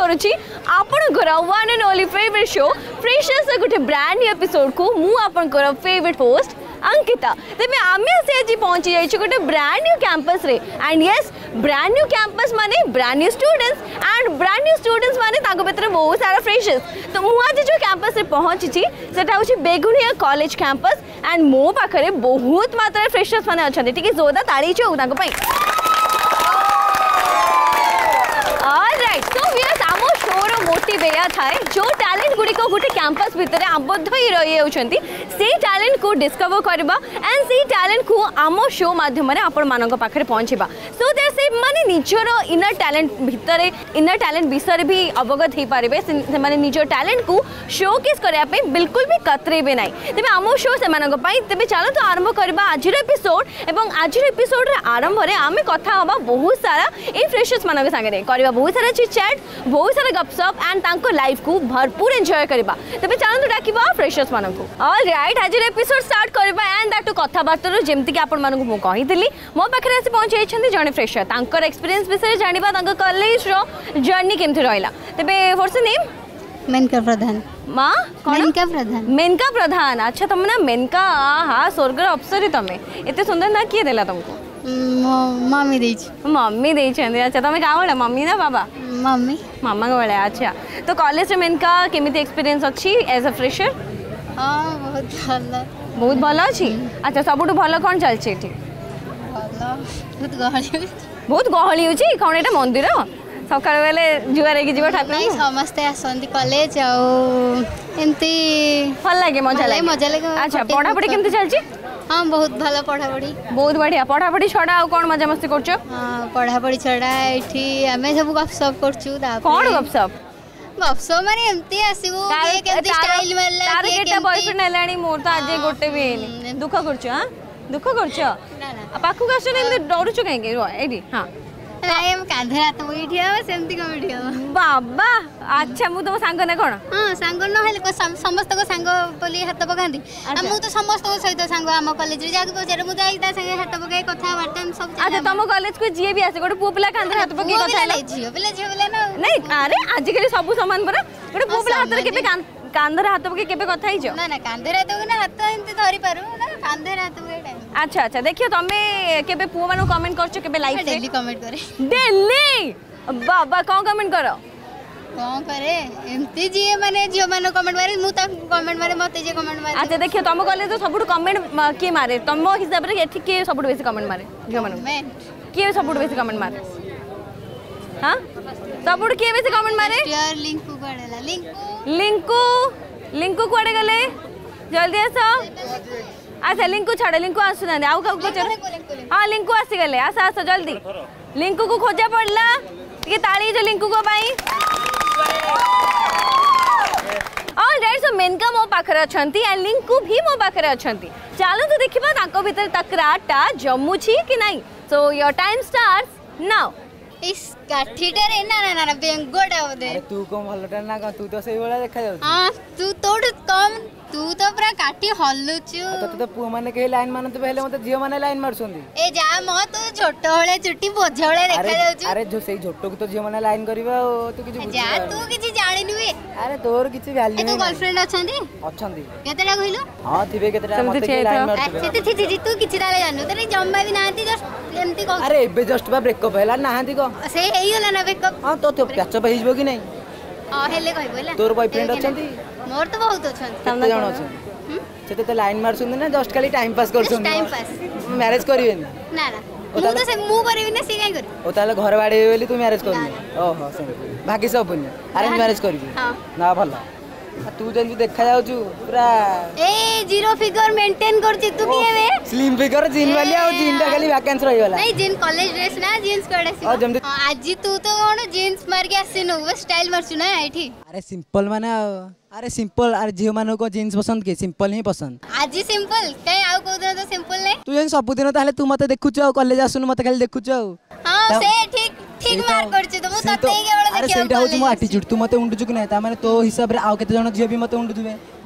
करुच्ची आपणकर one and only favourite show freshers गोटे brand new episode को मु आपणकर फेवरेट होस्ट अंकिता। तेज आम आज पहुंची जाइए गोटे ब्रांड न्यू कैंपस रे and yes brand new campus माने brand new students and brand new students माने ताको भीतर बहुत सारा फ्रेशर्स। तो मु आज जो कैंपस रे पहुंची सेटा होची बेगुनिया कॉलेज कैंपस एंड मो पाखरे बहुत मात्रा फ्रेशर्स माने अछंती टिके जोरदार ताड़ी छो ताको पई। ऑलराइट सो व्यूअर्स आमो शोर मोटिव या थाए जो टैलेंट गुडी को गोटे कैंपस भीतर आबद्ध ही रही होछंती से टैलेंट को डिस्कवर करबा एंड से टैलेंट को आमो शो माध्यम रे आपण मानक पाखरे पहुंचीबा सो दैट से माने निजर इनर टैलेंट भीतर इनर टैलेंट विषय भी अवगत हो पारे से माने निजर टैलेंट को शोकेस करया पे बिल्कुल भी कतरेबे नाही। तबे आमो शो से मानक पई तबे चलो तो आरंभ करबा आजिर एपिसोड एवं आजिर एपिसोड रे आरंभ रे आमे कथा हबा बहुत सारा इन फ्रेशर्स मानक संगे रे करबा बहुत सारा चिट चैट बहुत सारा गपशप एंड तांको लाइफ को भरपूर एंजॉय करबा। तबे चलो तो डाकिबा फ्रेशर्स मानक ऑलराइट आजिर एपिसोड स्टार्ट करबा एंड दैट कथाबार्ता जेमती कि आपण मानक मु कहितली मो पाखरे आसी पहुंचे छथि जने फ्रेशर तांकर एक्सपीरियंस विषय जानिबा तांको कॉलेज रो जर्नी केमथि रहला। तबे what's the name? Menaka Pradhan. माँ मेनका प्रधान। मेनका प्रधान अच्छा तुम ना मेनका हाँ स्वर्गर अप्सरी तमें एते सुंदर ना किए देला तुमको? मम्मी देछ। मम्मी देछ अच्छा तुम का बड़ा मम्मी ना बाबा? मम्मी। मामा का बड़ा अच्छा। तो कॉलेज में मेनका केमिति एक्सपीरियंस अच्छी एज अ फ्रेशर? हाँ बहुत भलो। बहुत भलो अच्छी अच्छा सबुठु भलो कौन चलछि एठी? बहुत गहली। बहुत गहली होछि कौन एटा मंदिर सकाळ बेले जुआर के जीव ठाकुर नहीं समस्ते आसंती कॉलेज आ एमती भल लागे मजा लागे। अच्छा पढ़ा पढ़ी केमती चलछि? हाँ बहुत भलो पढ़ा पढ़ी। बहुत बढ़िया पढ़ा पढ़ी छड़ा आ कोन मजा मस्ती करछो? हां पढ़ा पढ़ी छड़ा एठी हमें सब गपशप करछु दा कोन गपशप? गपशप माने एमती आसीबो के केमती स्टाइल मारला तार केटा बॉयफ्रेंड हेलाणी मोर तो आज गोटे भी हेनी दुख करछो? हां दुख करछो ना ना पाखु काछ ने डरुछो काहे के एठी? हां नहीं हम कांधे हाथ बैठिया सेमती का बैठिया बाबा अच्छा मु तुम सांग ना कोन? हां सांग न हेले समस्त को सांग बोली हाथ पकांती मु तो समस्त को सहित सांग हम कॉलेज रे जाके पचारे मु जाई ता संगे हाथ पकाई कथा बार्ता सब। अच्छा तुम कॉलेज को जीए भी आसे गोटे पुओ पिला कांधे हाथ पकाई कथा है झियो पिला ना नहीं अरे आज के सब समान परा गोटे पुओ पिला हाथ रे केबे कांधे हाथ पकाई केबे कथा हिजो? ना ना कांधे हाथ ना हाथ एंती धरि पारू ना कांधे हाथ पकाई। अच्छा अच्छा देखियो तमे केबे पुओ मानु कमेंट करछो केबे लाइक डेली कमेंट करे डेली बाबा कौन कमेंट करो कौन करे एमती जी माने जियो मानो कमेंट मारे मु ता कमेंट मारे मते जे कमेंट मारे। अच्छा देखियो तुम कॉलेज तो सबुठ कमेंट के मारे तुम हिसाब रे एठी के सबुठ बेसी कमेंट मारे जियो मानो के सबुठ बेसी कमेंट मारे? हां सबुठ के बेसी कमेंट मारे? यार लिंकू पड़ेला लिंकू लिंकू कोडे गले जल्दी आसो। अच्छा लिंकू छाड़ लिंकू आसुना आउ का पचर हां लिंकू आसी गले आस आस जल्दी लिंकू को खोजा पड़ला टिके ताली जो लिंकू को पाई। ऑलराइट सो मेनका मो पाखरे अछंती एंड लिंकू भी मो पाखरे अछंती चलो तो देखिबा ताको भीतर तकराटा जम्मू छी कि नहीं। So your time starts now. इस काठीटा रे ना ना ना बेंगोडा बोदे अरे तू कम हलटा ना का तू तो सही वाला देखा जाउ। हां तू तोड़ कम तू तो पूरा काठी हल्लुचु तो पुओ माने के लाइन माने तो पहले मते जियो माने लाइन मारसोंदी ए जा म तू छोट होळे चुट्टी बोझ होळे देखा जाउछु। अरे जो सही झोटो को तो जियो माने लाइन करबा तू किछि बुझ जा तू किछि जानिनु बे। अरे तोर किछि वैल्यू ए तू गर्लफ्रेंड अछंदी? अछंदी केतेला कहिलु? हां थिबे केतेला मते के लाइन मारसो। अच्छा थि तू किछि ताले जानु तरे जम्मा भी नांती जस्ट एमती को। अरे एबे जस्ट बा ब्रेकअप हैला नांती को से हेई होला ना ब्रेकअप। हां तो प्याच पे हिजबो कि नहीं? हां हेले कहबोला तोर बॉयफ्रेंड अछंदी? मोर तो बहुत अछंदी। केते जण अछंदी? सेते तो लाइन मारसोंदी ना जस्ट खाली टाइम पास करसोंदी? टाइम पास मैरिज करिवेनी? ना ना मु तो से मु करबी ना सी काई करी। ओ ताले घर बाडे बेली तू मैरिज करबी? ओहो से बाकी सब पुण्य अरेंज मैरिज करबी? हां ना भला तू जेंति देखा जाउछु पूरा ए जीरो फिगर मेंटेन करछि तू की हेबे स्लिम फिगर जीन वाली आ जीन दा खाली वैकेंसी रही वाला नहीं जीन कॉलेज ड्रेस ना जीन्स कोड आसी आज तू तो कोन जीन्स मार के आसीनु बस स्टाइल मारछु ना एठी। अरे सिंपल माने अरे सिंपल अरे झियो मानो को जीन्स पसंद के सिंपल ही पसंद आज सिंपल कहीं आउ को दिन तो सिंपल नहीं तू जेन सब दिन ताले तू मते देखुछु कॉलेज आसुनु मते खाली देखुछु हां से ठीक ठीक मार करछि तो मु तते केवल देखियो। अरे सेटा होछि मो एटीट्यूड तू मते उंडुछु कि नै ता माने तो हिसाब रे आउ केते जण झियो भी मते उंडुथुबे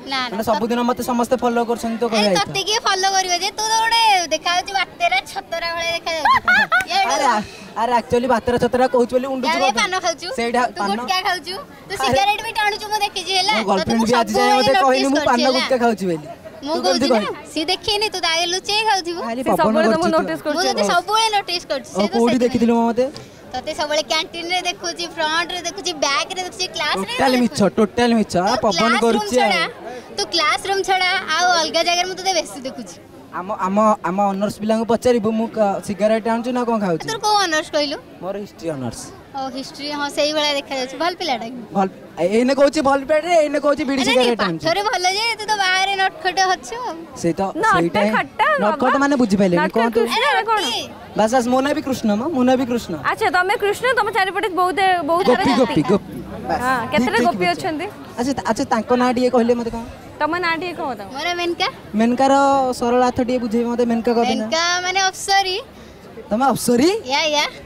ना माने सब दिन मते समस्त फॉलो करछन तो कहै तते के फॉलो करियो जे तू तो ओडे देखाउची बातेरा छतरा भळे देखाउची अरे अरे एक्चुअली बातेरा छतरा कहउछ बोली उंडू जा पान खाउछु सेडा तू गुटका खाउछु तू सिगरेट भी टाणुछु मु देखि जे होला गर्लफ्रेंड भी आज जाय मते कहनी मु पान गुटका खाउछु बोली मु कहउची ना सी देखिनी तू दागे लुचे खाउथिबो सब बळे तुम नोटिस करछु मु तो सब बळे नोटिस करछु से कोडी देखिथिलु मते तते सब बळे कैंटीन रे देखुची फ्रंट रे देखुची बैक रे देखुची क्लास रे टोटल मिछ पवन करछि तू क्लासरूम छड़ा आ अलगा जगह मु तते बेसी देखुची आम आम आम ऑनर्स पिलांग पचारिबो मु सिगरेट आनछु ना कोन खाउछु तोर को ऑनर्स कइलु मोर हिस्ट्री ऑनर्स ओ हिस्ट्री हां सही वाला देखा जाछ भल पिलाडा भल एने कहउछि भल पेट रे एने कहउछि बीड़ी सिगरेट आनछु थोरे भल जे तू तो बाहर नटखट हछु से तो सेटा नटखट माने बुझि पाइले कोन तू बस बस मोना भी कृष्ण मोना भी कृष्ण अच्छा तमे कृष्ण तम चारि पटे बहुत बहुत गोपी गोपी गोपी हां केतरे गोपी अछंती अच्छा अच्छा ताको ना डिए कहले मते कोन तम ना डिए कहो त मोरा मेनका मेनकार सरल हाथ डिए बुझे मते मेनका कहबे ना मेनका माने अप्सरी तम अप्सरी या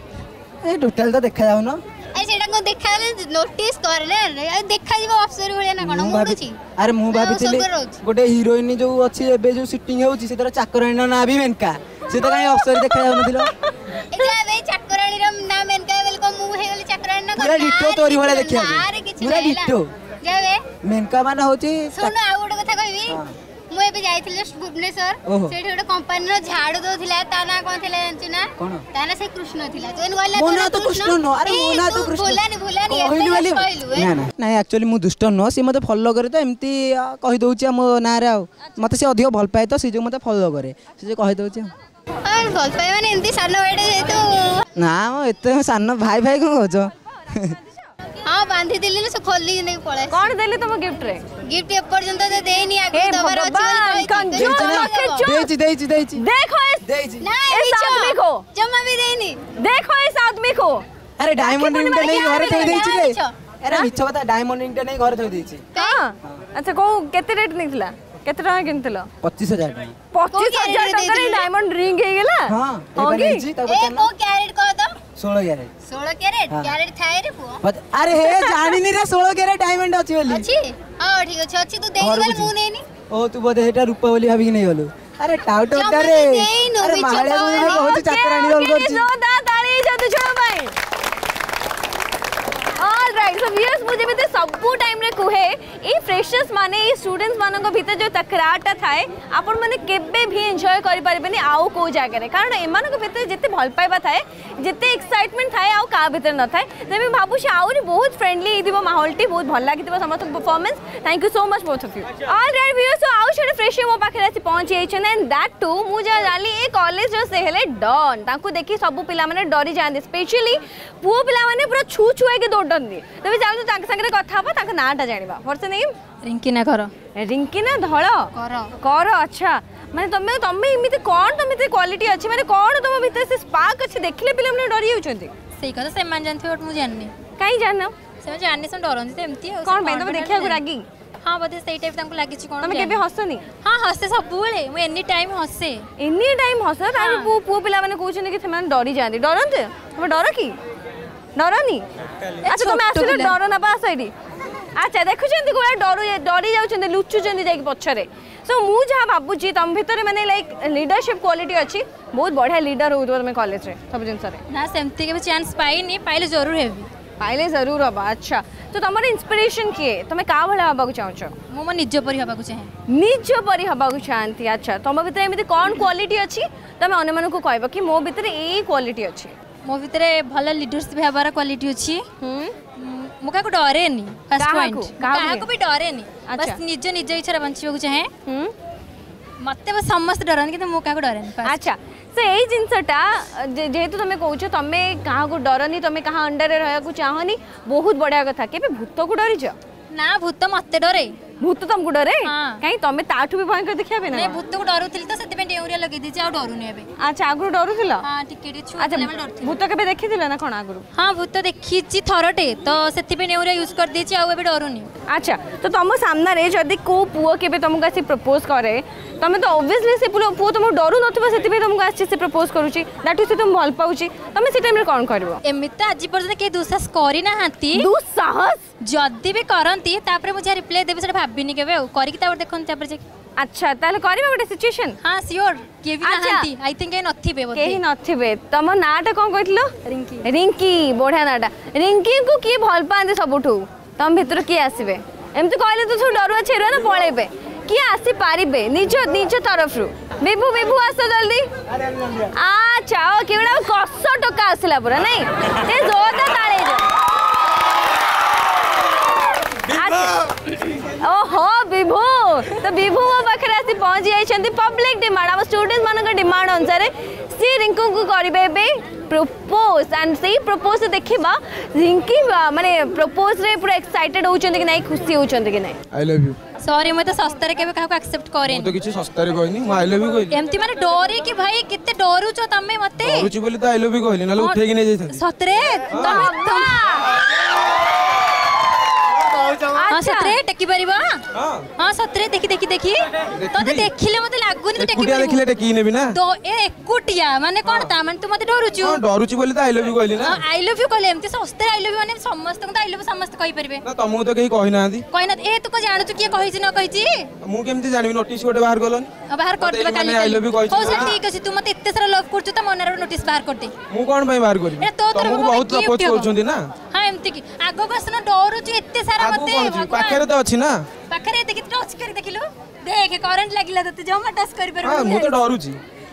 ए टोटल तो देखा जाउ ना अरे सेटा को देखाले नोटिस कर ले देखा जीव अप्सरी भलिया ना कोन मुडुची अरे मु भाबितले गोटे हीरोइन जो अछि एबे जो शूटिंग होउची से तोरा चाकराणी ना भी मेनका से तो काई अप्सरी देखा जाउ नथिलो एजा बे चाकराणी रो ना मेनका बेल को मु हे गले चाकराणी ना पूरा डिटो तोरी भले देखिया पूरा डिटो जावे मेनका माने होची सुन आ गोटे कथा कहबी मु एबे जाइथिले भुवनेश्वर सेठी गोटे कंपनी रो झाड़ू दोथिला ता ना कोन थिला जानछु ना ता ना से कृष्ण थिला तो इन गइला मोना तो कृष्ण नो अरे मोना तो कृष्ण भुलानी ना ना ना एक्चुअली मु दुष्ट नो से मते फॉलो करे तो एम्ति कहि दोउची मो ना रे आ मते से अधिक भल पाए तो से जो मते फॉलो करे से जे कहि दोउची और भल पाए माने एम्ति सानो बेटे जे तो ना मो एते सानो भाई भाई को कहजो हां बांधी दिली ने से खोली नै पळे कोन देली तुम गिफ्ट रे गिफ्ट ए पर्यंत तो देनी आगे दबर अछि देची देखो इस आदमी को जमा भी देनी देखो इस आदमी को अरे डायमंड रिंग नहीं घरे थई देची रे अरे मिछ बता डायमंड रिंग नहीं घरे थई देची हां अच्छा को केते रेट निकला केते टका किनतलो 25000 25000 टका रे डायमंड रिंग हे गेला हां एबे देची तब ए को कैरेट को तो 16 कैरेट कैरेट थाए रे पुओ अरे हे जानिनी रे 16 कैरेट डायमंड अछि बोली अछि हां ठीक अछि अछि तू देई गेल मु नेनी ओ तू बोधे हेटा रूपा बोली भाबी नै गलो अरे टाउटोटा रे अरे माहले रे बहुत चाकरानी रोल करछि जोदा ताली जतु छ भाई ऑलराइट सो व्यूअर्स मुझे भी सब टाइम रे कुहे ए फ्रेशर्स माने ए स्टूडेंट्स मानको भीतर जो तकरारटा थाए आपण माने केबे भी एन्जॉय करि पारबेनी आउ को जागा रे कारण एमानको भीतर जते भल पाइबा थाए जते एक्साइटमेंट थाए आउ का भीतर न थाए तबे भाबु से आउरी बहुत फ्रेंडली दिबो माहौलटी बहुत भल लागितबो समस्त performance thank you so much both of you alright viewers so आउ छडे फ्रेश मो पाखे आसी पहुंच जाइछन एंड दैट टू मु जा जाली ए कॉलेज रो से हेले डन तांको देखि सब पिला माने डरी जांदे स्पेशली पुओ पिला माने पूरा छू छुए के दौड़न तबे चालू तांक संगे कथा हबा तांक नाटा जानिबा व्हाट्स द नेम रिंकिना घर रिंकिना धळ कर अच्छा माने तमे तमे इमिते कोन तमे क्वालिटी अछि माने कोन तम भीतर से स्पार्क अछि देखले पिले हमने डरी होचंती सेई कथा से मान जानथि बट मु जाननी काई जानना से जाननी से डरन से एम्ति कोन बे तमे देखिया को रागी हां बदे सेई टाइप तांको लागि छि कोन तमे केबे हसनी हां हसे सब बेले मु एनी टाइम हसे तार पु पिला माने कहउछन कि थमान डरी जांदी डरनते तमे डर की डरनी अच्छा तुम आसले डर ना पास आईडी अच्छा देखुछन गोला डरी जाउछन लुचुछन जाई पछरे सो मु जहा भाबुची तम भितर माने लाइक लीडरशिप क्वालिटी अछि बहुत बढ़िया लीडर हो तुम कॉलेज रे सब जिंस रे ना सेमती के चांस पाइनी पाइले जरूर हेबी पाइले जरूर हबा अच्छा तो तमर इंस्पिरेशन किए तमे का भला हबा को चाहछो मो निज परि हबा को चाहे निज परि हबा को चाहंती अच्छा तम भितर एमिति कोन क्वालिटी अछि तमे अन्य मन को कहबो कि मो भितर ए क्वालिटी अछि मो भितर भल लीडरशिप हेबार क्वालिटी अछि मु का को डरेनी फर्स्ट पॉइंट का को भी डरेनी बस निज निज इच्छा बंचिबो को चाहे मते बस समस्त डरन कि मु का को डरेनी अच्छा से ए जिंसटा जेहेतु तमे कहउछो तमे कहा को डरनी तमे कहा अंडर रे रहया को चाहनी बहुत बढ़िया कथा केबे भूत को डरी छ ना भूत मते डरे भूत तुमको डरे कहीं तमे ताठू भी भयंकर देखिया बे ना नहीं भूत को डरुथिल तो सेते पे डेउरिया लगे दी आ डरुनी एबे अच्छा आगु डरुथिला हां टिके छुआ लेवल डरुथिल भूत केबे देखिथिला ना कोन आगु हां भूत देखि छि थरटे तो सेते पे डेउरिया यूज कर दी छि आ एबे डरुनी अच्छा तो तुम सामना रे जदी को पुओ केबे तुमको आसी प्रपोज करे तमें तो ऑब्वियसली से पुओ तुम डरू नथिबो सेति तुमको आछि से प्रपोज करूची दैट से तुम भल पाउची तमें से टाइम रे कोन करबो एमित आज पर्यंत के दुसाहस करी ना हाती दुसाहस जदी भी करंती तापर मुझे रिप्लाई देबे से भाबिनी केबे करिक तापर देखन तापर जे अच्छा ताले करबे गोटे सिचुएशन हां श्योर के भी नाहंती आई थिंक ए नथिबे बोते केही नथिबे तम नाटा कोन कहितलो रिंकी रिंकी बढ़िया नाटा रिंकी को की भल पांदे सबठू तम भीतर की आसीबे एमती कहले तो डरुआ छेरुआ ना पळेबे की आसी पारिबे निज निज तरफ रु बिभु बिभु आसो जल्दी अच्छा केवड़ा कस टका आसला पूरा नहीं ए जोरदार ताळे जो ओहो विभू तो विभू मो पाखे आसी पहुंच जाइछंती पब्लिक डिमांड हम स्टूडेंट्स मानक डिमांड अनुसार सी रिंकू को करिबे बे प्रपोज एंड से प्रपोज देखिबा रिंकी माने प्रपोज रे पूरा एक्साइटेड होचंती कि नहीं खुशी होचंती कि नहीं आई लव यू सॉरी मैं तो सस्ता रे केबे काहको एक्सेप्ट करे तो किछि सस्ता रे कहनी मैं आई लव यू कहली एमती माने डोरी कि भाई किते डरू छ तमे मते डरूची बोली तो आई लव यू कहली नाले उठे कि नै जाई सतरे तमे हां सतरे टेकी परिबा हां सतरे देखि देखि देखि तो देखिले मते लागुनी तो टेकी कुटिया देखिले टेकी नेबी ना तो ए एकुटिया माने कोन ता माने तू मते डरूछु हां डरूची बोली तो आई लव यू कहली ना आई लव यू कहले एमती सस्ते आई लव यू माने समस्त को आई लव समस्त कहि परिबे ना तमु तो केही कहि नांदी कहि ना ए तू को जानू किए कहि छी न कहि छी मु केमती जानिबी नोटिस गोटे बाहर करलोनी बाहर कर देबा काली आई लव यू कहि छी हो से ठीक अछि तू मते इत्ते सारा लव करछु त मनर नोटिस बाहर कर दे मु कोन भाई बाहर करी तमु बहुत प्रपोज करछुंदी ना हां एमती की आगो कसन डरूछु इत्ते सारा मते पाखरे तो अछि ना पाखरे देखि टच करी देखिलु देख करंट लागिला त जमा टच करि परबो हां मु तो डरूची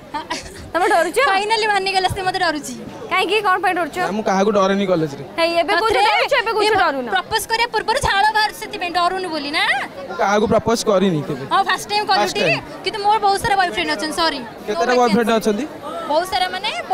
तमे डरुछ फाइनली मानि गेलस ते मते डरूची काहे की कोन पे डरुछ मु काहा को डरेनी कॉलेज रे हे एबे कुछ डरुछ एबे कुछ डरू ना प्रपोज करे पूर्व झाळ बाहर सेति में डरूनु बोली ना मु काहा को प्रपोज करिनी केबे हां फर्स्ट टाइम करिटी कि तो मोर बहुत सारा बॉयफ्रेंड अछन सॉरी केतरा बॉयफ्रेंड अछंती बहुत सारा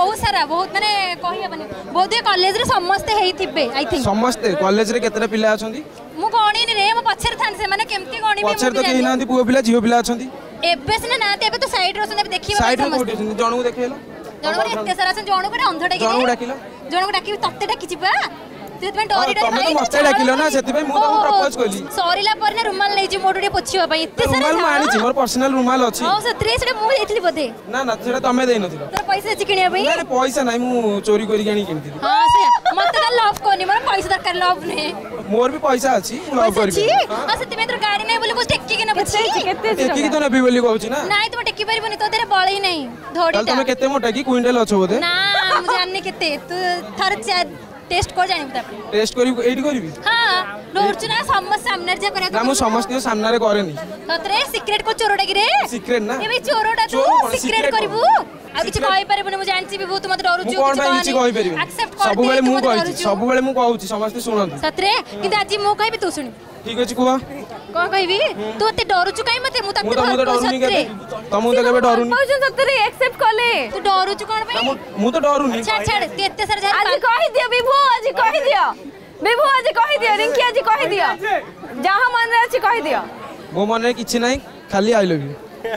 बहुत माने कहि हबनी बहुत कॉलेज रे समस्त हेई थिबे आई थिंक समस्त कॉलेज रे केतरा पिला अछंती मु गणी रे म पछर थान से माने केमती गणी भी पछर तो केही नांती पुओ पिला झियो पिला अछंती एबे से ना एबे तो साइड रो से देखिबा साइड रे कोठी अछंती जणु देखेला जणु एते सारा से जणु को अंध डाकी जणु डाकिला जणु को डाकी तत्ते डाकी छिबा सेत में डोरी डोरी भाई तो मस्ते डाकिलो ना सेति भाई मु तो प्रपोज कली सॉरी ला पर ने रुमाल नै जी मोडुडे पोछियो भाई एते सारा रुमाल मानी छी मोर पर्सनल रुमाल अछि हां से 3 से मु एथली बदे ना ना सेटा तमे देई नथिलो तोर पैसा अछि किनिया भाई ना पैसा नै मु चोरी करी गानी किनथि हां से मते का लव कोनी मोर पैसा दरकार लव ने मोर भी पैसा अछि लव करी हां से ते में तोर गाड़ी नै बोले को टेक्की के ना बची केते टेक्की की तो नबी बोली कहउची ना नाइ तुम टेक्की परिबनी तो तेरे बळ ही नहीं धोड़ी तमे केते मोटा की क्विंटल अछो बोदे ना मुझे जानने केते तू थर टेस्ट कर जानि बता टेस्ट करी एडी करबी हां डोरछु ना समस्त सामने जे करे ना मु समस्त सामने रे करेनी ततरे सीक्रेट को चोरोडा की रे सीक्रेट ना ए भाई चोरोडा तू सीक्रेट करबू आ किछ कहि परबनी मु जानछि भी बहुत मत डरुछु कोन भाई किछ कहि परबी एक्सेप्ट कर सब बेले मु कहछि सब बेले मु कहउछि समस्त सुनंती सतरे कि आज मु कहबी तू सुनी ठीक अछि कुवा कोन कहबी तू ते डरुछु काई मते मु तते मु तो डरुनी के तमु तो केबे डरुनी पाउछ सतरे एक्सेप्ट कले तू डरुछु कोन भाई मु तो डरुनी छाड़ छाड़ ते एते सारा जा आज कहि दियो विभू आज कहि दियो विभू आज कहि दियो रिंकी आज कहि दियो जहां मन रे अछि कहि दियो मो मन रे किछ नै खाली आई लव यू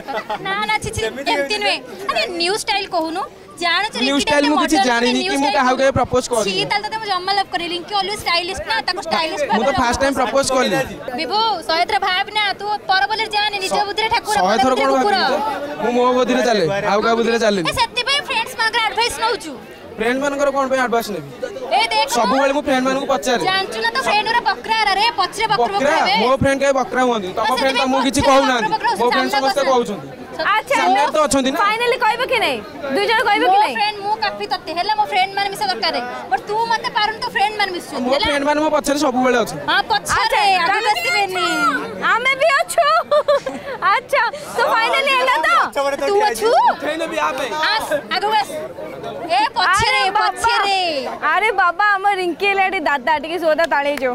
ना ना छी एमती नुए अरे न्यू स्टाइल कहूनु जानो छ न्यू स्टाइल मु किछ जानिनी कि मु काहा के प्रपोज करी छी ताल त मु जम्मा लव करी लिंक ऑलवेज स्टाइलिश ना ताको स्टाइलिश मु तो फर्स्ट टाइम प्रपोज करली विभू सयत्र भाब ना तू पर बोले जाने निज बुद्धि ठाकुर सय थर कोन भाब मु मो बुद्धि रे चले आउ का बुद्धि रे चले ए सत्य भाई फ्रेंड्स मागर एडवाइस नउचू फ्रेंड मानकर कोन पे एडवाइस नेबी ए देख सब बेले मु फ्रेंड मान को पचारे जानचू ना तो फ्रेंड रा बकरा रे पछरे बकरा बकरा मो फ्रेंड के बकरा होंदी तम फ्रेंड त मु किछ कहू ना मो फ्रेंड समस्त कहउछन अच्छा सामने तो अछंती ना फाइनली कहबो कि नै दुई जण कहबो कि नै फ्रेंड मु काफी तते हेला मो फ्रेंड मान मिसे दरकार बट तू मते पारन तो फ्रेंड मान मिसु मो फ्रेंड मान मो पछरे सब बेले अछि हां पछरे आगे बसबेनी हमें भी अछु अच्छा तो फाइनली एला तो तू अछु ट्रेन भी आबे आस आगे बस ए पछरे अरे बाबा हम रिंकी लेडी दादा टिके सोदा ताळे जो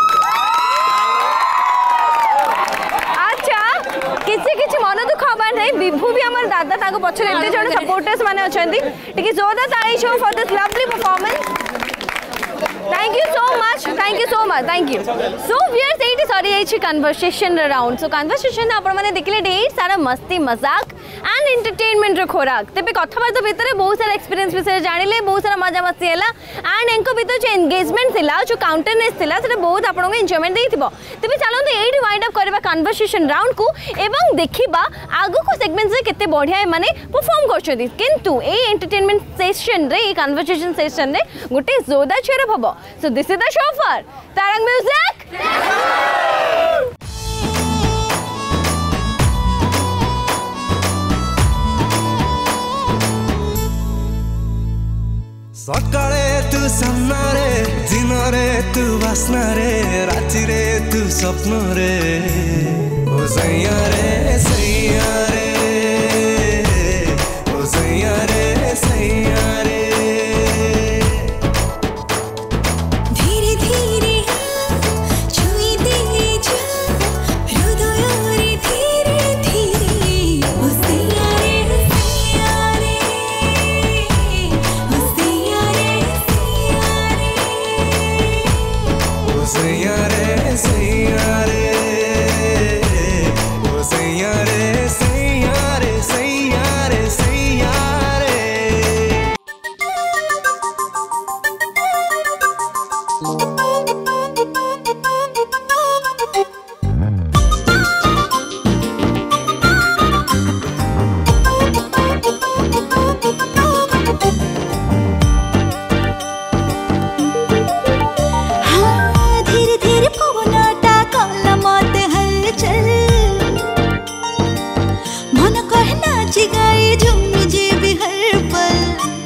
अच्छा किसी किसी मन दुख हबार नहीं विभू भी हमर दादा ताको पछरे एते जण सपोर्टर्स माने अछंती टिके जोदा ताळे show for this lovely performance thank you so much thank you so viewers एटी सॉरी एची कन्वर्सेशन राउंड सो कन्वर्सेशन आपण माने देखले ढेर सारा मस्ती मजाक एंड एंटरटेनमेंट रो खोराक तेबे कथबार्ता भितर बहुत सारा एक्सपीरियंस विषय जानिले बहुत सारा मजा मस्ती हैला एंड एंको भितर जो एंगेजमेंट थिला जो काउंटरनेस थिला सेटा बहुत आपण को एन्जॉयमेंट देइथिबो तेबे चलंतु एटी वाइंड अप करबा कन्वर्सेशन राउंड को एवं देखिबा आगो को सेगमेंट रे केते बढ़िया माने परफॉर्म करछथि किंतु ए एंटरटेनमेंट सेशन रे ए कन्वर्सेशन सेशन रे गोटे जोरदार चेयर हबो so this is the show for Tarang music सकाळे तू सामना रे दिन रे तू वासना रे राति रे तू स्वप्न रे ओ सैया रे सैया रे ओ सैया रे सैया रे धीरे धीरे छुई दे जा हृदय रे धीरे धीरे ओ सैया रे सैया रे ओ सैया सैया रे सैया रे ओ सैया रे सैया रे सैया रे सैया रे धीरे धीरे पवनटा कला मत हलचल मन कहना चिगाए झूम जे भी हर पल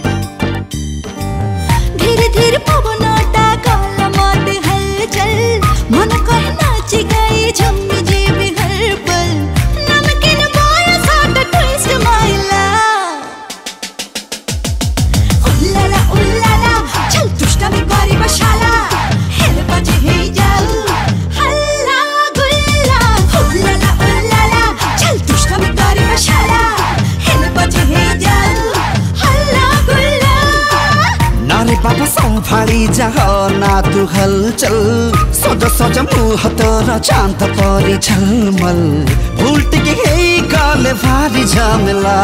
धीरे धीरे पवनटा कला मत हलचल मन कहना चिगाए झूम जे भी हर पल नमकीन बोल साट ट्विस्ट माइला उल्लाला चल तुष्टा में गरी बशाला बजे हे जाऊ हल्ला गुल्ला उल्लाला चल तुष्टा में गरी बशाला हेल बजे हे जाऊ हल्ला गुल्ला नारे बाबा संभाली जाह ना तू हलचल सज सज मुह तोर चांद परी झलमल भूल टिके हे गले भारी झमेला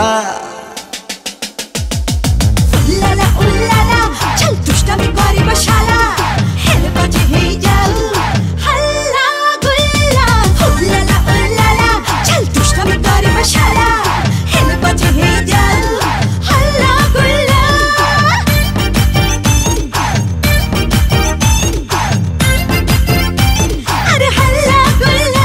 उल्लाला चल तुष्टा में गरी बशाला हेल बजे हे जाऊ हल्ला गुल्ला उल्लाला चल तुष्टा में गरी बशाला हेल बजे हे जाऊ हल्ला गुल्ला अरे हल्ला गुल्ला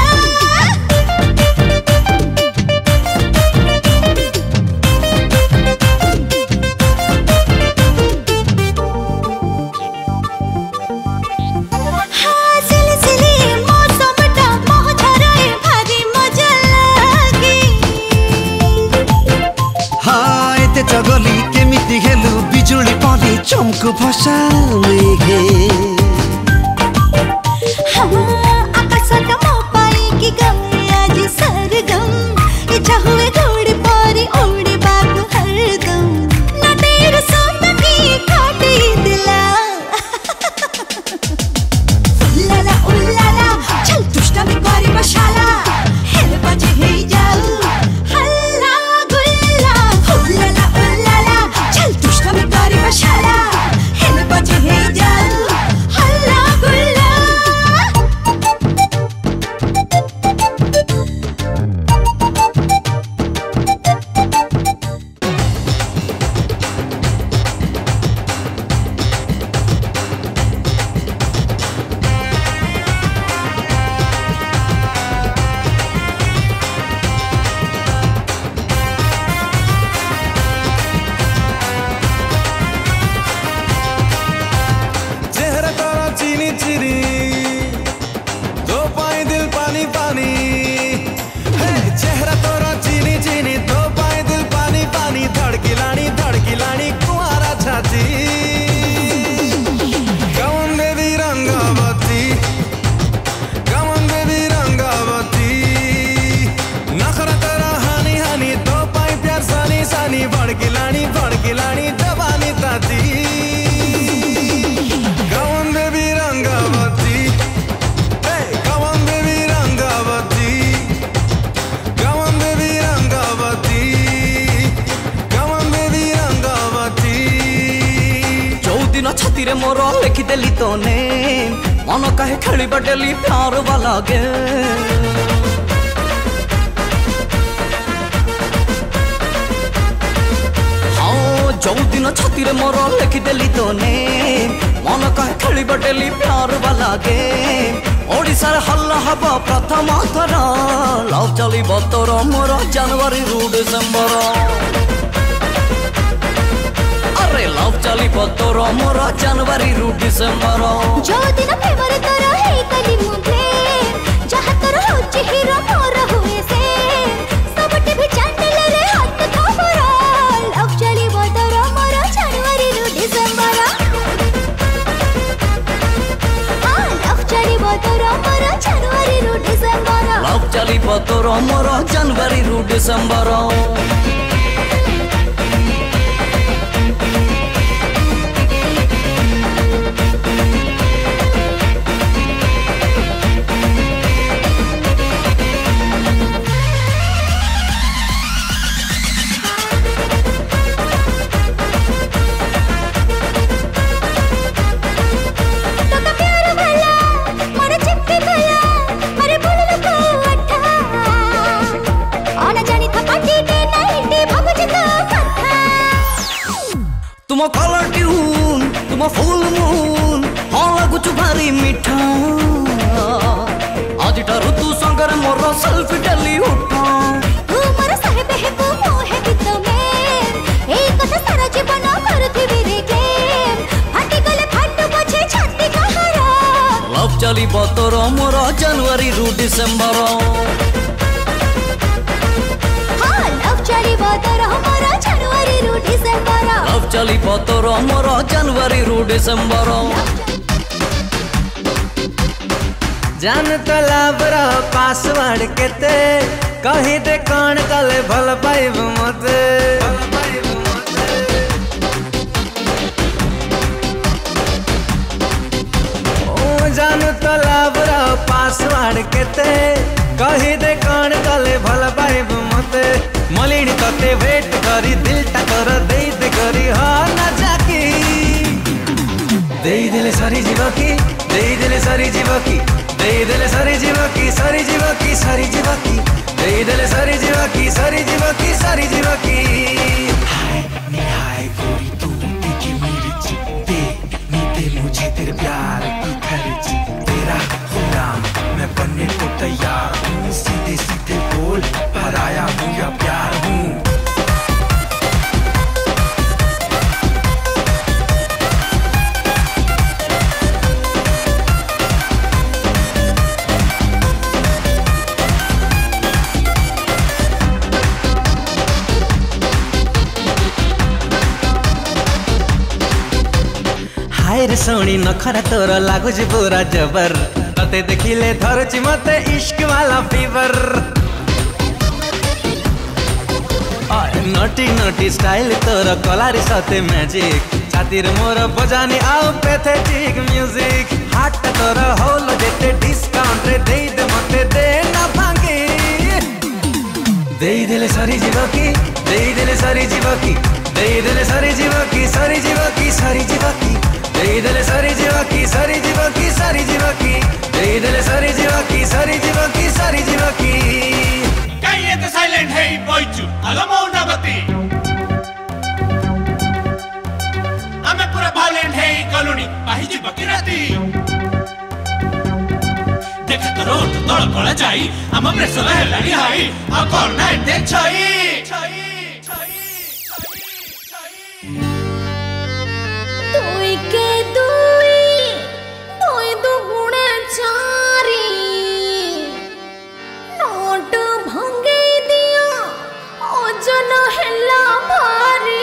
जगली केमिति हेलु बिजुली परी चमकु भसा मेघे आकाशत मो पाई कि गए आज सरगम इच्छा हुए घोड़ी परी उड़ी बाबू हरदम ना तेरे संग की काटी दिला उल्लाला चल तुष्टा में गरी बशाला हेल बजे हे जाऊ हल्ला गुल्ला उल्लाला चल तुष्टा में गरी बशाला हेल बजे हे जाऊ हल्ला गुल्ला चेहरा तारा चीनी चीनी दो पाई दिल पानी पानी है चेहरा तारा चीनी चीनी दो पाई दिल पानी पानी धड़की लानी कुआरा छाती कमन देवी रंगावती नखरा तेरा हानी हानी दो पाई प्यार सानी सानी भड़की लानी जवानी ताती कमन देवी रंगावती कमन देवी रंगावती कमन देवी रंगावती कमन देवी रंगावती चौदिन छाती रे मोर लिखिदेली तो ने मन कहे खेल डेली प्यार वाला गे लिखिदेली तो ने मन कह खेल डेली प्यार वाला गेम ओडिशार हल्ला हब प्रथम थर लव चलिब तोर मोर जनवरी रु डिसेम्बर अरे लव चलिब तोर मोर जनवरी रु डिसेम्बर जो दिन फेवर तोर हे कली मुझे जहाँ तोर होची हीरो मोर हुए से सबटे भी चैनल रे हाथ खबर लव चलिब तोर मोर जनवरी रु डिसेम्बर लव चलिब तोर मोर जनवरी रु डिसेम्बर लव चलिब तोर मोर जनवरी रु डिसेम्बर तुम कलर ट्यून तुम फुल मून हाँ लगुच भारी मिठा आज तू संगर मोर सेल्फी डेली उठा तू मोर साहेब है को मोहे गीत में ए कथा सारा जीवन करथिबी रे गेम फाटी गले फाटू पछे छाती कहारा लव चलिब तोर मोर जनवरी रु डिसेम्बर हां लव चलिब तोर मोर जनवरी रु डिसेम्बर लव चलिब तोर मोर जनवरी रु डिसेम्बर जान तो लाभर पासवर्ड केते कही दे कौन कले भल पाइब मते ओ जान तो लाभर पासवर्ड केते कही दे कौन कले भल पाइब मते मलिनी तते वेट करी दिल कर दे दे करी हाँ ना जाकी दे दिले सारी जीवा की दे दिले सारी जीवा की दे दिले सारी जीवा की सारी जीवा की सारी जीवा की दे दिले सारी जीवा की सारी जीवा की सारी जीवा की हाय गोरी तू दिखी मेरी चिट्टे नीते मुझे तेरे प्यार की खर्च तेरा गुलाम मैं बनने को तैयार हूँ सीधे सीधे बोल हराया हूँ या प्यार हूँ हाय सोनी नखरा तोर लागुच पूरा जबर तते देखिले धरुची मते इश्क वाला फीवर नटी नटी स्टाइल तोर कलारी सते मैजिक छातिर मोर बजानी आओ पैथेटिक म्यूजिक हाट तोर होल देते डिस्काउंट रे दे दे मते दे ना भांगे दे दिले सारी जीवा की दे दिले सारी जीवा की दे दिले सारी जीवा की सारी जीवा की सारी जीवा की दे दिले सारी जीवा की सारी जीवा की सारी जीवा की दे दिले सारी जीवा की सारी जीवा की सारी जीवा की कहीं ये तो साइलेंट है बोइचू अगम मौनवती हमें पूरा वायलेंट है कॉलोनी पाहिजी बकिराती देख तो रोड तोड़ कोला जाई हम प्रेसर है लड़ी हाई आ कोना देख छई तुई के दुई तुई दु गुणे चारी नोट भंगे दिया ओजन हेला भारी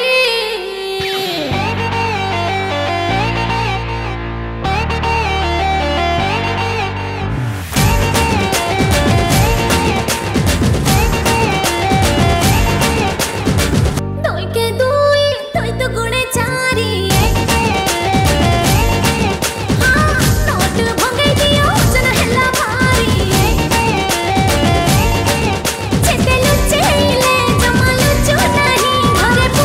तुई के दुई तुई दु गुणे चारी घरे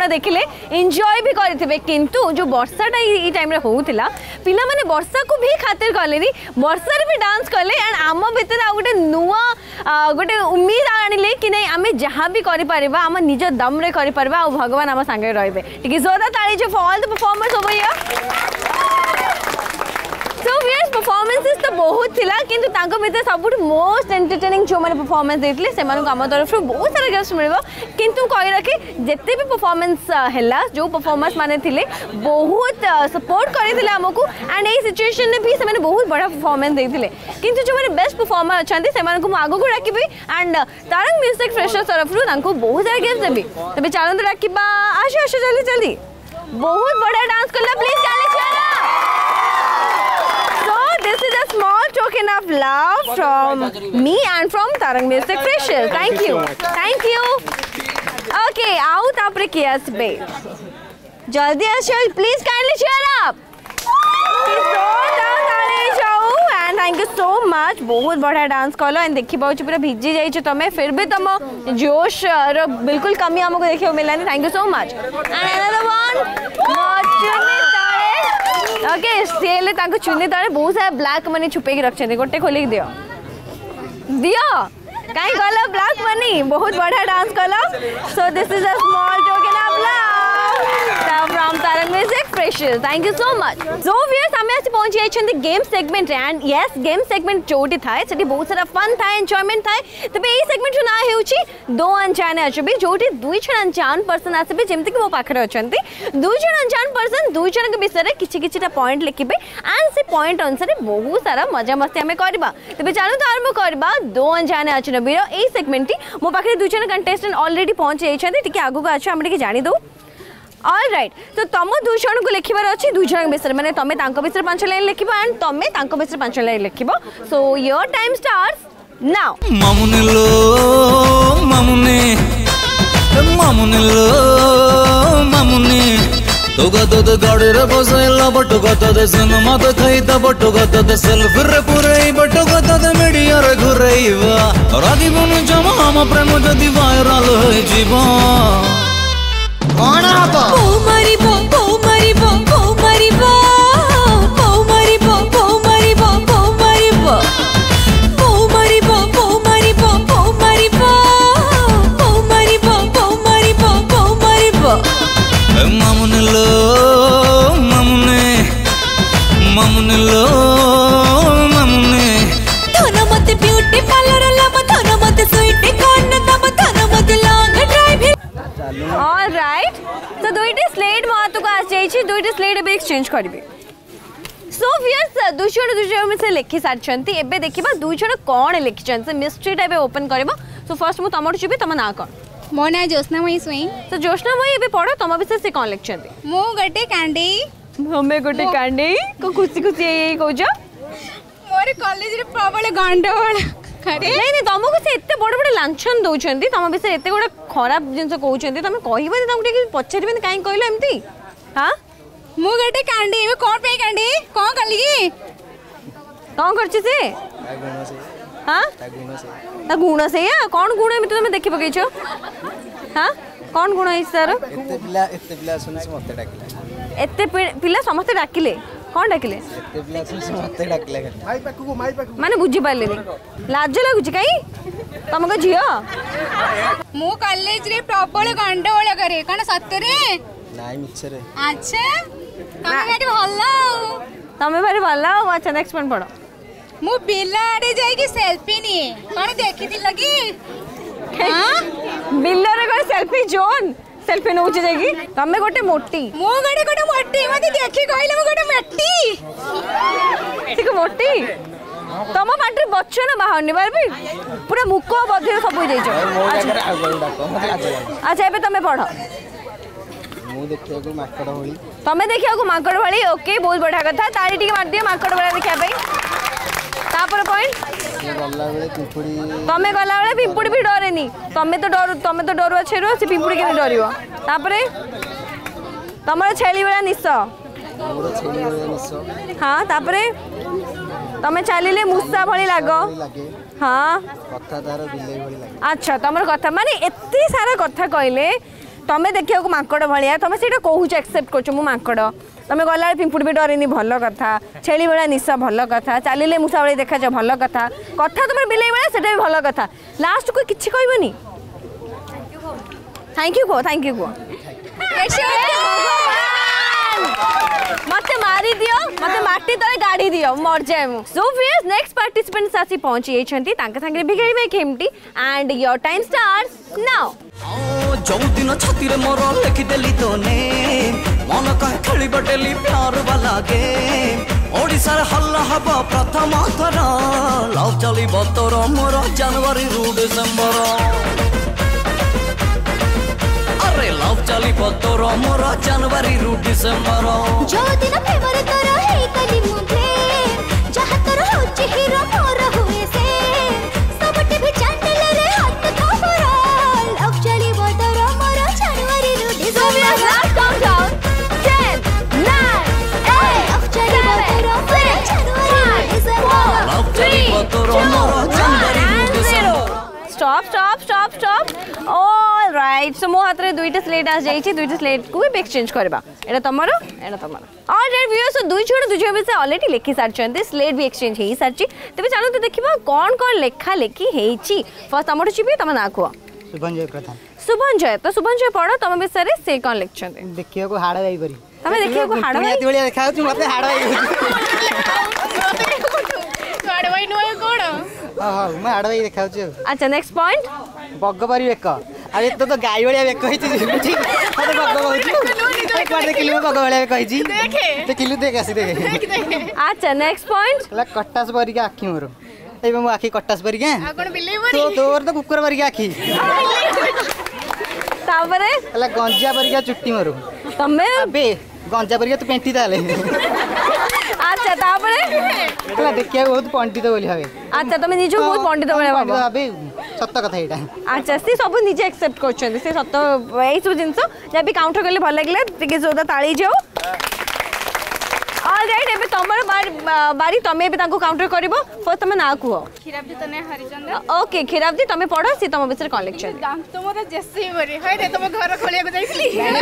देखिले एंजॉय भी करथिबे किंतु जो वर्षाटा ई टाइम रे होउतिला पिला माने वर्षा को भी खातिर करलेनी वर्षा रे भी डांस करले एंड आम भितर आ गोटे नुआ गोटे उम्मीद आनिले कि नहीं आमे जहां भी करि परबा हम निज दम रे करि परबा आ भगवान हम संगे रहबे ठीक है जोरदार ताली जो for all the performers over here so viewers performances तो बहुत थिला किंतु तांको भितर सबुठ मोस्ट एंटरटेनिंग जो माने परफॉर्मेंस देथिले से मानु काम तरफ बहुत सारा गिफ्ट्स मिलबो किंतु कहि रखे जत्ते भी परफॉर्मेंस हैला जो परफॉर्मर्स माने थिले बहुत सपोर्ट करिथिले हमकु एंड ए सिचुएशन ने भी से माने बहुत बड़ा परफॉर्मेंस देथिले किंतु जो माने बेस्ट परफॉर्मर अछंती से माने को आगो को राखिबी एंड तारंग म्यूजिक फ्रेशर तरफ तांको बहुत सारा गिफ्ट्स देबी तबे चलंत राखिबा आशा आशा जल्दी जल्दी बहुत बड़ा डांस करला प्लीज ताली चला This is a small token of love from me and from Tarang Music Freshers. Thank you. Thank you. Okay, out apre kias be. Jaldi asho, please kindly cheer up. Please throw down tali show and thank you so much. बहुत बड़ा dance कलो and देखि पाउछ पूरा भिजी जाई छ तमे फिर भी तम जोश रो बिल्कुल कमी हमको देखियो मिलानी. Thank you so much. And another one. Okay सेले ताको चुन्नी तारे बहुत सारा ब्लैक मनी छुपे के रखछे गोटे खोली दियो दियो काई गला ब्लैक मनी बहुत बड़ा डांस कलो so this is a small token of love from Tarang music freshers. Thank you so much. So viewers हमें आसी पहुंची आछंती game segment and yes game segment जोटी थाए सेठी बहुत सारा फन थाए एन्जॉयमेंट थाए तबे एई सेगमेंट ना हेउची दो अनजाने अछबी जोटी दुई जण अनजान पर्सन आसबे जेमति कि मो पाखरे अछंती दुई जण अनजान पर्सन दुई जण के विषय रे किछि किछिटा पॉइंट लिखिबे एंड से पॉइंट अनुसार बहुत सारा मजा मस्ती हमें करबा तबे चलो तो आरंभ करबा दो अनजाने अछनबीर एई सेगमेंट मो पाखरे दुई जण कंटेस्टेंट ऑलरेडी पहुंच जाइछंती टिके आगु को अच्छा हमरे के जानि दो. ऑल राइट तो तुम दुई जन को लिखबार अच्छी दुई जन विषय माने तमे तांको विषय 5 लाइन लिखिबो एंड तमे तांको विषय 5 लाइन लिखिबो so your time starts now. मामुने लो मामुने मामुने लो मामुने तो गद गाड़ी रे बसैला बटो गद सिनेमा तो खाइता बटो गद सेल्फी रे पुरई बटो गद मीडिया रे घुरैबा रागी बनु जमा हम प्रेम जदी वायरल होई जीवा कौन हबो ओ मरिबो ओ मरिबो ओ मरिबो ओ मरिबो ओ मरिबो ओ मरिबो ओ मरिबो ओ मरिबो ओ मरिबो ओ मरिबो ओ मरिबो ओ मरिबो मामुने लो मामुने मामुने लो मामुने धन मते ब्यूटी पार्लर ला धन मते स्वीट कॉर्न दब धन मते लॉन्ग ड्राइव. ऑल राइट तो दुईटी स्लेट महत्व को आस जाइछि दुईटी स्लेट बे एक्सचेंज करबे. सो व्यूअर्स दुई जण में से लिखि सारछंती एबे देखिबा दुई जण कोन लिखिछन से मिस्ट्री टाइप ओपन करबा. सो फर्स्ट मु तमर छिबे तम ना कोन मो ना ज्योत्सना मई सुई तो ज्योत्सना मई एबे पढो तम विषय से कोन लिखछंती मो गटे कैंडी हमें गोटे कैंडी को खुशी खुशी यही कहूछ मोर कॉलेज रे प्रबल गंडगोल नहीं नहीं तुमको से एते बड़ बड़ लांछन दउछंती तुम विषय एते गोटे खराब जिंस कहउछंती तुम कहबे तुमको टिके पछारिबे काई कहलो एमती हां मु गटे कैंडी में कोन पे कैंडी कोन करली कोन करछि से हां ता गुण से या कोन गुण में तुम देखि पकैछो हां कोन गुण है सर एते पिला सुन से मते डाकिला एते पिला समस्त डाकिले कोन डाकिले एते पिला सुन से मते डाकिला माई पाकू माने बुझी पाले लाज लागुची काई तुमको झियो मु कॉलेज रे प्रबल गंडगोल करे कोन सत्य रे नाई मिछ रे अच्छा तमे भारी भल्ला अच्छा नेक्स्ट पॉइंट पढ़ो मु बिल्ला आड़े जाई कि सेल्फी नी कोन देखि थी लगी हां बिल्ला रे कोई सेल्फी जोन सेल्फी नो उची जाएगी तमे गोटे मोटी मो गोटे मोटी मते देखि कहले मो गोटे मेटी ठीक मोटी तम पाटे बच्चो ना बाहर नि बार भी पूरा मुको बधे सब हो जाई छ अच्छा एबे तमे पढ़ो मु देखिया को माकड़ होली तमे देखिया को माकड़ वाली ओके बहुत बढ़िया कथा तारी टिके मार दियो माकड़ वाला देखिया भाई तापर पॉइंट गल्ला बेले पिंपुड़ी तमे गल्ला बेले पिंपुड़ी भी डरेनी तमे तो डरुआ छेरो से पिंपुड़ी के डरियो तापरे तमर छेली वाला निस मोर छेली वाला निस हां तापरे तमे चालिले मुसा भली लागो हां कथा तार बिले भली लागे अच्छा तमर कथा माने एत्ती सारा कथा कहले तमें देखा माकड़ भाया तुम से कहूच एक्सेप्ट कर माकड़ तुम गला पिंपुड़ भी डरनी भल कथा छेली भाया निशा भल कथा चलिए मूषा भाई देखा भल कथा कथा तुम बिले भाया से भल कथा लास्ट को किसी कहबनी थैंक यू कह मत मारी दियो मत माटी तले गाड़ी दियो मर जाए मु सो फ्रेंड्स नेक्स्ट पार्टिसिपेंट्स आसी पहुंची छंती तांका संगे बिगड़ी खेमटी and your time starts now जो दिन छाती रे मोर लिखि देली तो ने मन कह खेली बटेली प्यार वाला गेम ओडिसा रे हल्ला हब प्रथम थर लव चली बतोर मोर जनवरी रु डिसेंबर अरे लव चली बतोर मोर जनवरी रु डिसेंबर जो दिन फेवर तोर हे कली मुझे जहां तोर होची हीरो मोर हुए से सबटे भी चैनल रे हाथ खबर लव चली बतोर मोर जनवरी रु डिसेंबर calm down 10 9 8 लव चली बतोर मोर जनवरी रु डिसेंबर लव चली बतोर मोर जनवरी रु December stop all right so मो हाथ रे दुईटा स्लेट आ जाई छी दुईटा स्लेट को भी एक्सचेंज करबा एटा तमरो ऑल राइट व्यूअर्स सो दुई छोड़ से ऑलरेडी लिखि सारचंती स्लेट भी एक्सचेंज हेई सारची तबे चलो तो देखिबा कोन लेखा लेखि हेई छी फर्स्ट हमर छिबी तम ना को शुभंजय प्रधान शुभंजय पढ़ो तम विषय रे से कोन लिखछंती देखियो को हाड़ जाई परी तमे देखियो को हाड़ दुनिया दिवलिया देखा छु मते हाड़ जाई हाड़ भाई नो कोन हां मैं हाड़ जाई देखा छु अच्छा नेक्स्ट पॉइंट बगबारी बेक अरे तो गाई वाली बेक होई छी मते बग होई एक बार देखिलु बग वाली बेक होई छी देखे किलु देख आसी देख अच्छा नेक्स्ट पॉइंट ला कट्टास परी के आखी मोर एबे मो आखी कट्टास परी के आ कोन बिल्ली परी तो तोर तो कुकुर परी के आखी तापरे ला गंजा परी के चुट्टी मोर तमे अबे गंजा परी के तू पेंटी ताले अच्छा तापरे ला देखिया बहुत पंडित बोली हवे अच्छा तमे निजो बहुत पंडित बोले बाबा अबे सत्य कथा एटा अच्छा से सब निजे एक्सेप्ट करछन से सत्य एई सब जिंस जब भी काउंटर करले भल लागले टिके जोदा ताली जाओ ऑलराइट एबे तमर बारी तमे भी ताको काउंटर करबो फर्स्ट तमे ना कुहो खिराबजी तने हरिचंद्र ओके खिराबजी तमे पढ़ो से तम विषय कलेक्शन दांत तो मोर जेसी बरी होय रे तुम घर खोलिया को जाईली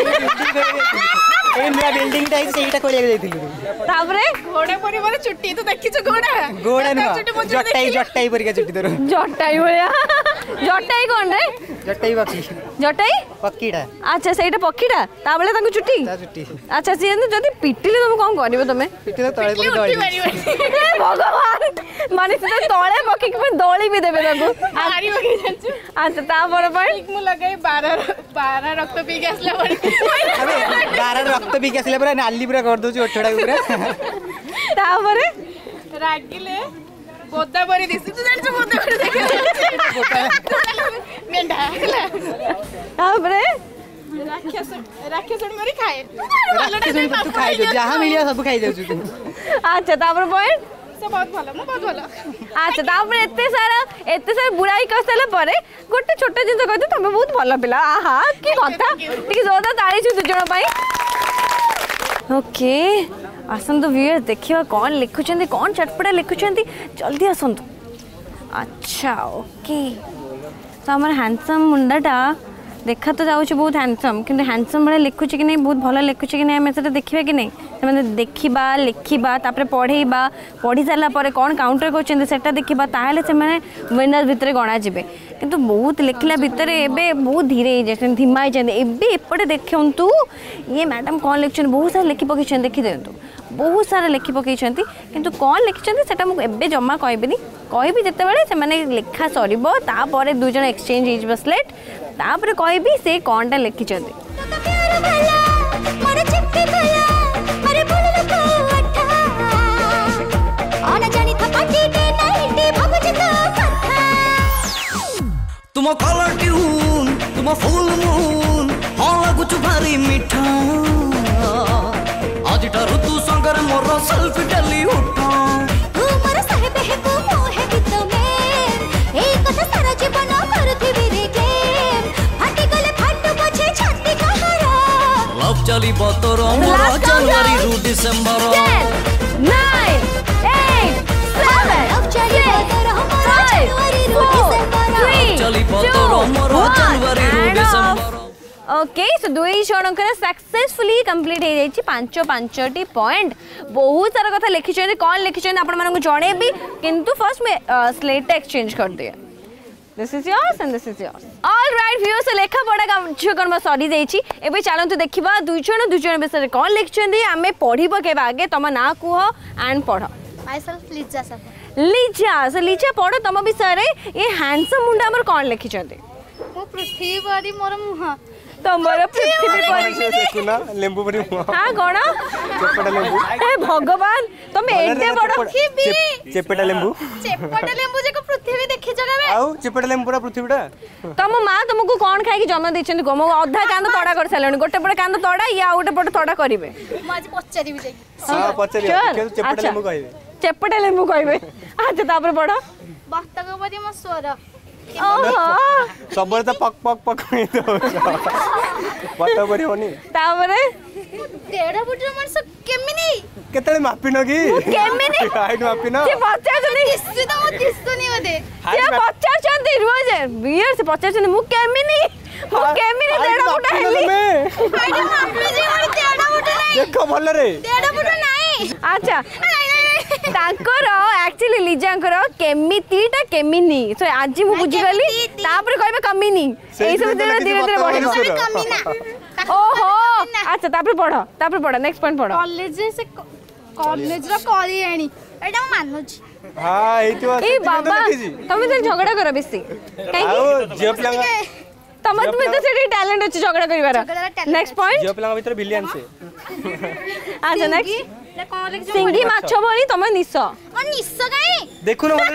ए नया बिल्डिंग टाइप सेटा खोलिया जाईथिलु तापरे घोड़े परी मोर चुट्टी तो देखि छ घोड़ा न जट्टाई परी के चुट्टी तोर जट्टाई होया जट्टाई कोन रे जट्टाई पक्षी जट्टाई पक्षीटा अच्छा सेटा पक्षीटा ता बेले ताको चुट्टी अच्छा से जदी पिटिले तुम कोन करबो तमे पिटी तो तळे परी दळी हे भगवान माने से तळे पक्षी के दळी भी देबे ताको हारी हो गई जानछु अच्छा ता पर एक मु लगाई 12 रक्त पी के असला परी अबे 12 रक्त पी के असला पूरा नाली पूरा कर दोछु ओठडा पूरा ता पर रागिले बोदा बरी दिसु तू जानछु बोदा बरी देखे मेंढा तापरे राक्षस मरी खाए तू खाई दे जहां मिलिया सब खाई देछु तू अच्छा तापर पॉइंट से बहुत भलो अच्छा तापर एते सारा बुराई करसला परे गोटे छोटे जिंस कहते तमे बहुत भलो पिला आहा की कथा टिके जोदा ताली छु दुजण पई ओके आसन तो व्यूअर देखियो कौन लिखुचंदी कौन चटपटा लिखुचंदी जल्दी आसंतु अच्छा ओके तो हमर हैंडसम मुंडाटा देखा तो जाऊँ बहुत हैंडसम किंतु हैंडसम भाई लिखुचे कि नहीं बहुत भल लिखुचे कि नहीं आम से देखा कि नहीं से देखा लिखा तापर पढ़ेबा पढ़ी सारापर कौन काउंटर कर देखा ताहले से विनर भितर गणा जी किंतु बहुत लिखला भितर एबे बहुत धीरे हो धीमा होते एपटे देखु ये मैडम कौन लिखुं बहुत सारा लिखि पकई देखी दिंतु बहुत सारा लिखि पकई किंतु कौन लिखिं मुझे जमा कहबी कहबी जिते लिखा सर दुई जन एक्सचेंज हो स्लेट तापर कहबी से कौनटा लिखिं तुम कलर ट्यून तुम फुल मून हाँ लगुच भारी मीठा आज तू संगर मोर सेल्फी डेली उठा लव चली बतोर मोर जनवरी रु डिसेंबर 9 8 7 चली बतोर मोर जनवरी रु डिसेंबर ओके सो दुई जनकर सक्सेसफुली कंप्लीट हो जाइए 5-5 पॉइंट बहुत सारा कथा लिखिं कौन लिखिं आपण मानक जनइबी किंतु फर्स्ट में स्लेट एक्सचेंज कर दिए This is yours and this is yours. All right viewers लेखा पढ़ा कार्यक्रम सरी जाइए एबे चलतु देखिबा दुई जन विषय कौन लिखिं आमे पढ़ी पकेबा आगे तुम ना कुह एंड पढ़ myself लिजा सब लिजा सो लिजा पढ़ तुम विषय ये हैंडसम मुंडा हमर कौन लिखिं मो पृथ्वी परी मोर मुह तमर पृथ्वी परी देखुना लेंबू परी हां कोन चेपटा लेंबू ए भगवान तुम एते बड़ चेपटा लेंबू जे को पृथ्वी देखि जगह आउ चेपटा लेंबू पूरा पृथ्वीटा तम मां तुमको कौन खाई कि जन्म देछन गो मो अधा कांद तड़ा कर सालणी गोटे पड़ कांद तड़ा या गोटे पड़ तड़ा करिवे म आज पचारिबी जाई हां पचारिबी चेपटा लेंबू कहबे चेपटा लेंबू कहबे अच्छा तापर पड़ बास्तक परी म स्वर सबरे त पक पक पक पता परी होनी तापरे 1.5 फुट मनस केमिनी केतले मापिनो की केमिनी हाइट मापिनो से 50 जनी दिसु त म दिसुनी बदे से 50 जनी रोज बियर से 50 जनी मु केमिनी 1.5 फुट हेली हाइट मापले जे मोर 1.5 फुट नै देखो भल रे 1.5 फुट नै अच्छा तांकर एक्चुअली लिजांकर केमितीटा केमिनी सो आज मु बुझी गली तापर कहबे कमिनी एई सब धीरे धीरे बढ़िबो कमिना ओहो अच्छा तापर पढ़ नेक्स्ट पॉइंट पढ़ कॉलेज से कॉलेज रो करी आनी एटा म मानुची हां एइतो ए बाबा तुम तो झगड़ा करो बेसी काई जे प्लांग तुम तो सेठी टैलेंट अछि झगड़ा करिवार नेक्स्ट पॉइंट जे प्लांग भीतर बिलियन से अच्छा नेक्स्ट सिंगी माछ भली तुम निस निस काई देखु न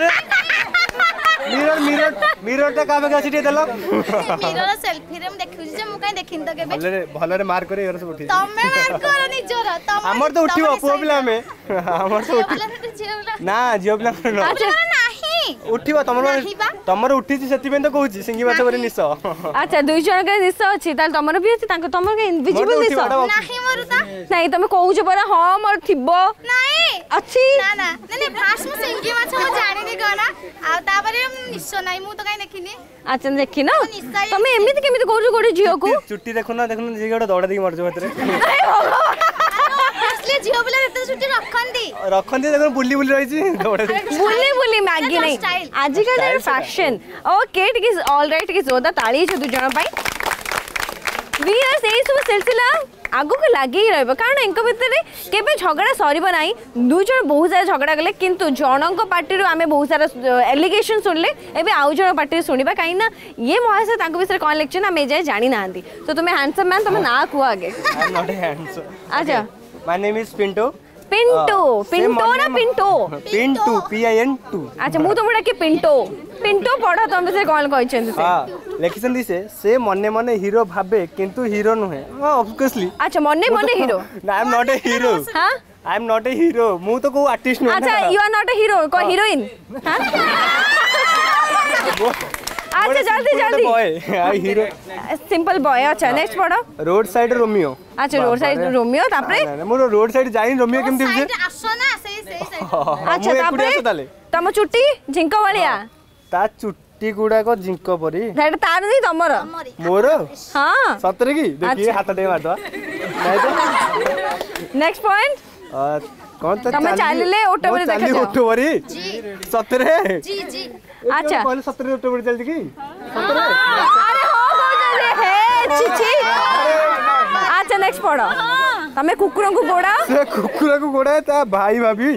मिरर टा काबे का सिटी देलो मिरर सेल्फी रे हम देखु जे मु काई देखिन त केबे भलरे मार करे एरस उठी तमे मार करो निजर तम हमर तो उठिबो प्रॉब्लम है हमर तो ना जियो प्लान नाही उठिबो तमर उठिछि सेति बेन तो कहूछि सिंगी माछ भरी निस अच्छा दुई जन के निस अछि ताल तमर भी अछि तांको तमर के इनविजिबल निस नाही मोर ता नाही तमे कहू जे पर हां मोर थिबो नाही अछि ना ना ने फास्ट में सिंगी माछ हम जानि नि गना आ तापरे निस नाही मु तो काई देखिनी अच्छा देखि ना तमे एमिति केमिति कहू जे गोडी जियो को चुट्टी देखो ना जे गोडा दौड़ा दी मर जो भतरे असली जियो बोले एते चुट्टी रखंदी देखो बुली बुली रही छी दौड़ा बुली मैगी नहीं आज का फैशन ओके ठीक इज ऑल राइट ठीक इज जोदा ताली छ दु जण पाई वीएस ए सब सिलसिला आगु को लागी रहबो कारण इनको भीतर केबे झगड़ा सरीबो नाही दु जण बहुत सारा झगड़ा गले किंतु जनक पार्टी रो आमे बहुत सारा एलिगेशन सुनले एबे आउ जण पार्टी सुनिबा काई ना ये मोहासे तांको विषय कोन लेक्चर हमें जाय जानि नांदी तो तुम्हें हैंडसम मैन तुम ना को आगे आई एम नॉट हैंडसम अच्छा my name is Pinto Pinto ना पिंटू PIN2 अच्छा मु तो मुडा के पिंटो पढ़ा तुम से कॉल कहछन से हां लेखिसन से मने मने हीरो भाबे किंतु हीरो नुहे हां ऑब्वियसली अच्छा मने मने hero I am not a hero हां I am not a hero मु तो को आर्टिस्ट नु अच्छा you are not a hero को हीरोइन हां अच्छा जल्दी बॉय हीरो सिंपल बॉय अच्छा नेक्स्ट पढ़ो रोड साइड रोमियो अच्छा रोड साइड रोमियो तापरे मोर रोड साइड जाई रोमियो केमति जे आसो ना सही साइड अच्छा तापरे तम चुट्टी झिंक वालिया ता चुट्टी गुडा को झिंक परी दैट तार नहीं तमर मोर हां सतरे की देखिए हाथ दे मार दो नहीं तो नेक्स्ट पॉइंट कौन तो तमे चालिले ऑटो में देखा जाओ ऑटो वरी सतरे जी अच्छा पहले सतरे ऑटो में चलती की अरे हो बोल हे चिची अच्छा नेक्स्ट पढ़ो तमे कुकुर को गोड़ा से कुकुर को गोड़ा ता भाई भाभी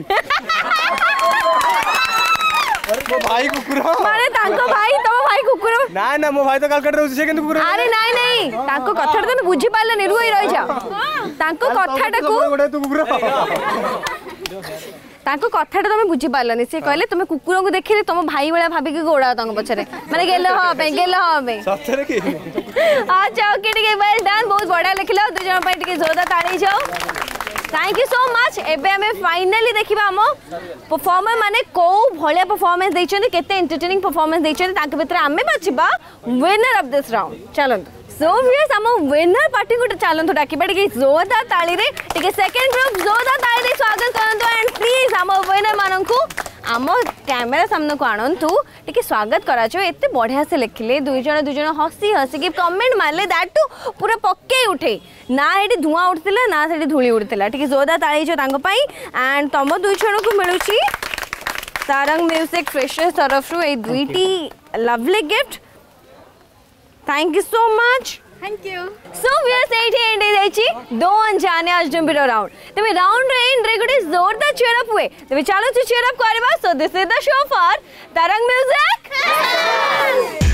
मो भाई कुकुर माने तांको भाई तम भाई कुकुर ना ना मो भाई तो कलकत्ता रहउछ से किंतु कुकुर अरे नहीं तांको कथाटा तमे बुझी पाले नि रुई रहि जाओ तांको कथाटा को गोड़ा तू कुकुर तांको कथाटा तमे बुझी पालनी से कहले तमे कुकुर को देखिले तम भाई वाला भाभी के गोड़ा तांको पछरे माने गेल हबे सतरे की अच्छा ओके ठीक है वेल डन बहुत बड़ा लिखलो दु जण पाई टिके जोरदार ताली जाओ थैंक यू सो मच एबे हमें फाइनली देखिबा हम परफॉर्मर माने को भले परफॉर्मेंस दैछन केते एंटरटेनिंग परफॉर्मेंस दैछन ताके भीतर हमें बचिबा विनर ऑफ दिस राउंड चलो सो व्यूअर्स हम विनर पार्टी को चलंतु डाकिबा टिके जोरदार ताली रे टिके सेकंड ग्रुप जोरदार ताली रे स्वागत करंतु एंड प्लीज हम विनर मानन को आम कैमेरा सामने को आणंतु टिके स्वागत कराचो एते बढ़िया से लिखले दुई जन हसी हसी कि कमेंट मारले दैट टू पूरा पक्के उठे ना एटी धुआं उठतिला ना सेठी धूली उठतिला टिके जोरदार ताली जो तांको पई एंड तम दुई जन को मिलुची तारंग म्यूजिक फ्रेशर्स तरफ रु ए दुईटी lovely gift thank you so much thank you so we are set and देछि दो अनजाने अजनबीर राउंड तबे राउंड रे एंड रे गुटे जोरदार चीयर अप हुए तबे चलो चीयर अप करबा so this is the show for Tarang music